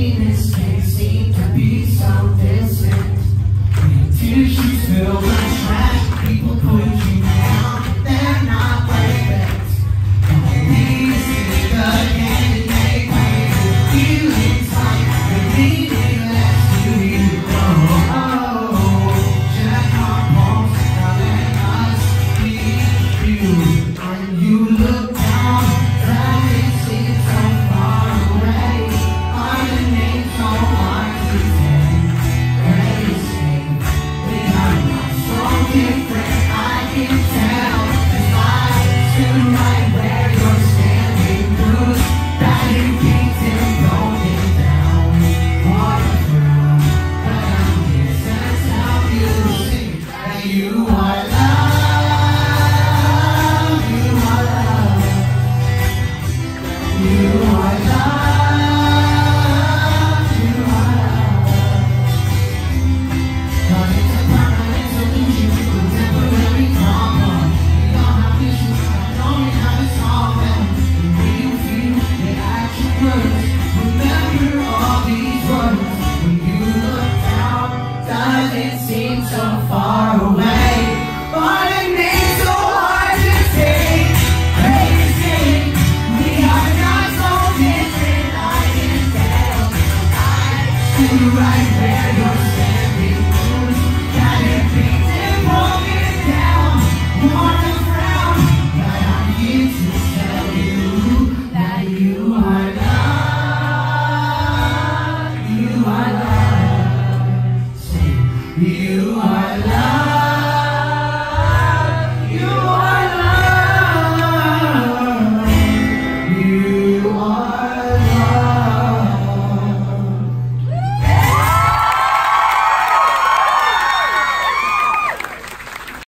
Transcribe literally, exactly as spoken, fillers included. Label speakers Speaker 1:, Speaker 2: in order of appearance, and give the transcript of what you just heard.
Speaker 1: happiness can't seem to be so distant. Tears you spill the trash, people put you down, they're not perfect. These is the candy they make you feel inside, the meaningless to you. Oh, check our pulse, telling us we you. When you look down, that it seems so far away. Our names so hard to say. Crazy, we are not so different. I can tell it's lies tonight where you're standing. Bruised, battered, beaten, broken down. What a frown, but I'm here to tell you, sing that you are loved. You are loved, you are loved. But it's a permanent solution to a temporary problem. We all have issues, I don't have to solve them. When you feel the action words, remember all these words. When you look down, does it seem so far away? But it makes so hard to take. Crazy, we are not so different. I can tell you right where you're standing. Bruised, battered, beaten, broken down. Wanna frown, but I'm here to tell you that you are loved. You are loved. Say, you are loved.